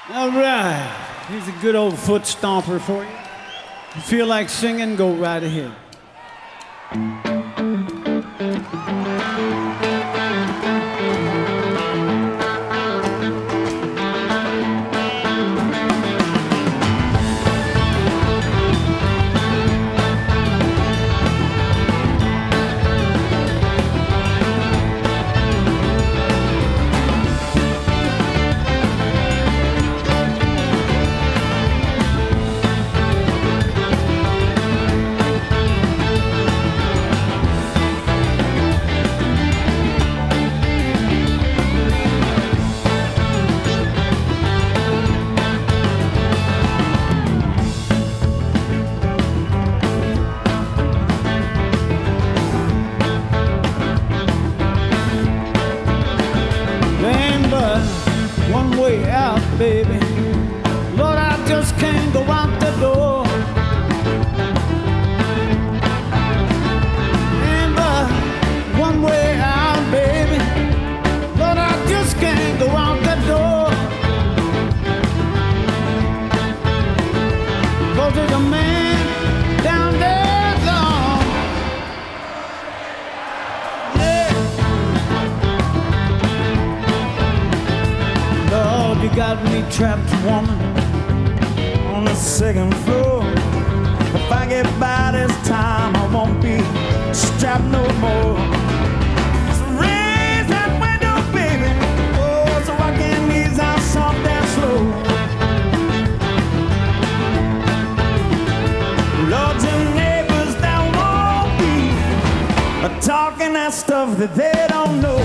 All right, here's a good old foot stomper for you. If you feel like singing, go right ahead. Baby, Lord, I just can't go out the door. And one way out, baby, Lord, I just can't go out the door. 'Cause there's a man down there gone. Yeah. Lord, you got me trapped, woman, on the second floor. If I get by this time, I won't be strapped no more. So raise that window, baby, oh, so I can ease out soft and slow. Lord, your neighbors that won't be talking that stuff that they don't know.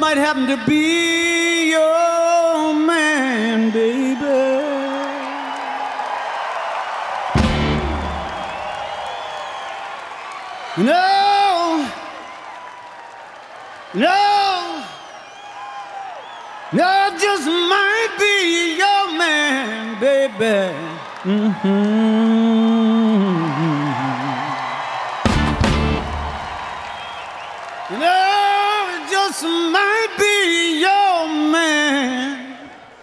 might happen to be your man, baby. No, no, no, just might be your man, baby. No, it just might be your man.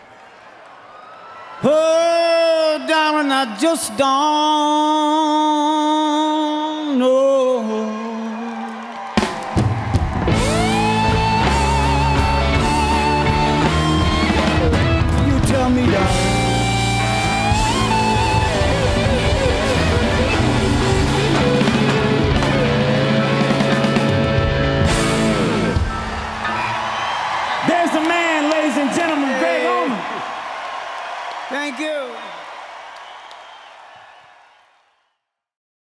Oh, darling, I just don't know. You tell me, darling. There's a man, ladies and gentlemen, Gregg Allman. Thank you.